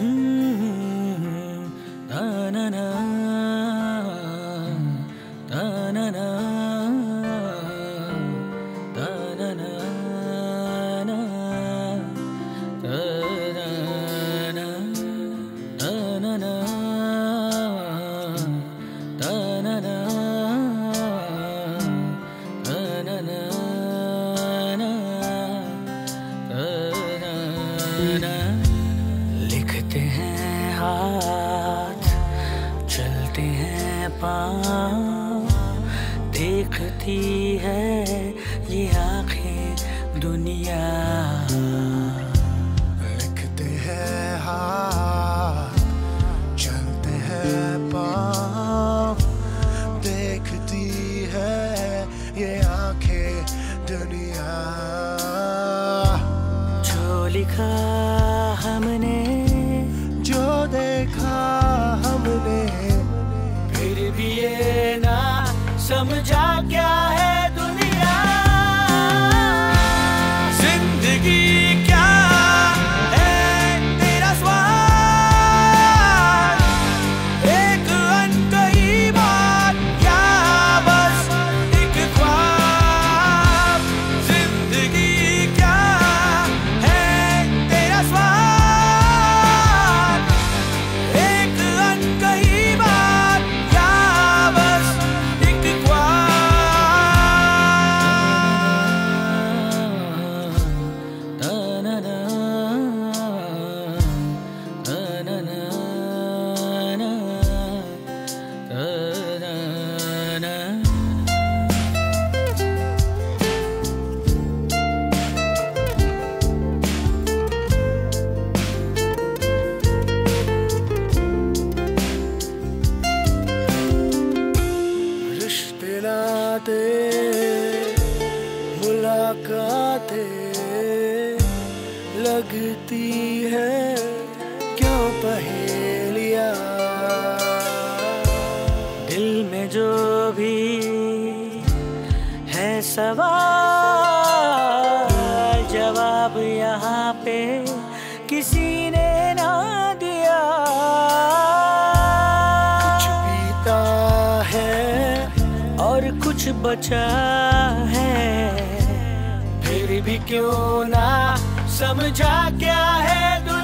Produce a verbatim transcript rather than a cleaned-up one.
लिखते हैं हाथ, चलते हैं पाँव, देखती है ये आँखें दुनिया। लिखते हैं हाथ, चलते हैं पाँव, देखती है ये आँखें दुनिया। जो लिखा हमने, जो देखा हमने, फिर भी ये ना समझा क्या है दुनिया। जिंदगी क्या है तेरा स्वाद, एक अनकही बात या बस एक ख्वाब। जिंदगी क्या है तेरा स्वाद, एक अनकही बात या बस एक ख्वाब। रिश्ते नाते मुलाकातें लगती है क्यों पहेलियां। दिल में जो भी है सवाल, जवाब यहाँ पे किसी ने ना दिया। कुछ बीता है और कुछ बचा है, फिर भी क्यों ना समझा क्या है दुनिया।